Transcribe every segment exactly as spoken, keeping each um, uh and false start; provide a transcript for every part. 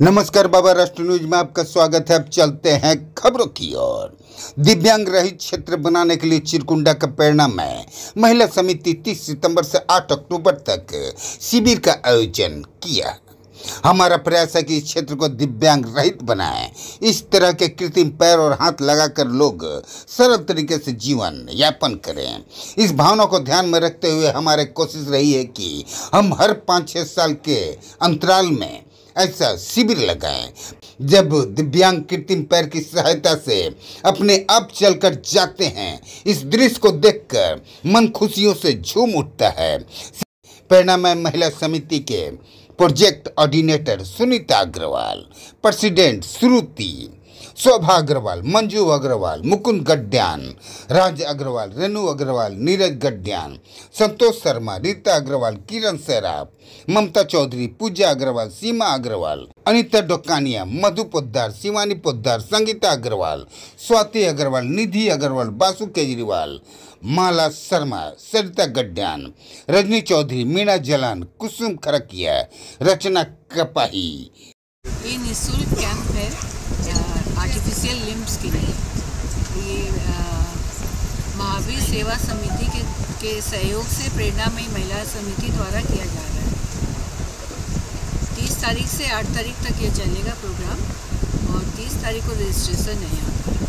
नमस्कार बाबा राष्ट्र न्यूज में आपका स्वागत है। अब चलते हैं खबरों की ओर। दिव्यांग रहित क्षेत्र बनाने के लिए चिरकुंडा का प्रेरणा में महिला समिति तीस सितंबर से आठ अक्टूबर तक शिविर का आयोजन किया। हमारा प्रयास है कि इस क्षेत्र को दिव्यांग रहित बनाएं। इस तरह के कृत्रिम पैर और हाथ लगाकर लोग सरल तरीके से जीवन यापन करें। इस भावना को ध्यान में रखते हुए हमारी कोशिश रही है कि हम हर पाँच छः साल के अंतराल में ऐसा शिविर लगाएं। जब दिव्यांग कृत्रिम पैर की सहायता से अपने आप चलकर जाते हैं, इस दृश्य को देखकर मन खुशियों से झूम उठता है। प्रेरणा में महिला समिति के project coordinator Sunita Agarwal, president Shruti, Shobha Agarwal, Manju Agarwal, Mukund Gadyan, Raj Agarwal, Renu Agarwal, Neeraj Gadyan, Santosh Sharma, Rita Agarwal, Kiran Saraf, Mamta Chaudhary, Pooja Agarwal, Seema Agarwal, Anita Dokania, Madhu Poddar, Shivani Poddar, Sangeeta Agarwal, Swati Agarwal, Nidhi Agarwal, Basu Kejriwal, Mala Sharma, Sarita Gadyan, Rajni Chaudhary, Meena Jalan, Kusum Kharkia, Rachna Kapahi. ये निःशुल्क कैंप है आर्टिफिशियल लिम्स के लिए। ये महावीर सेवा समिति के के सहयोग से प्रेरणामयी महिला समिति द्वारा किया जा रहा है। तीस तारीख से आठ तारीख तक ये चलेगा प्रोग्राम और तीस तारीख को रजिस्ट्रेशन है यहाँ पर।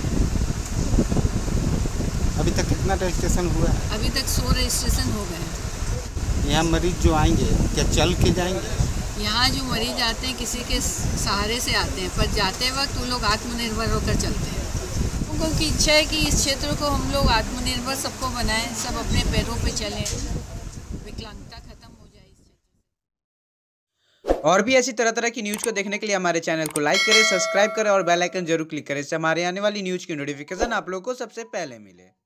अभी तक कितना रजिस्ट्रेशन हुआ है? अभी तक सौ रजिस्ट्रेशन हो गए हैं। यहाँ मरीज जो आएंगे क्या चल के जाएंगे? यहाँ जो मरीज आते हैं किसी के सहारे से आते हैं, पर जाते वक्त वो लोग आत्मनिर्भर होकर चलते हैं। उनकी इच्छा है कि इस क्षेत्र को हम लोग आत्मनिर्भर सबको बनाएं, सब अपने पैरों पे चलें, विकलांगता खत्म हो जाए इस क्षेत्र। और भी ऐसी तरह तरह की न्यूज़ को देखने के लिए हमारे चैनल को लाइक करें, सब्सक्राइब करें और बेल आइकन जरूर क्लिक करें। इससे हमारे आने वाली न्यूज़ की नोटिफिकेशन आप लोगों को सबसे पहले मिले।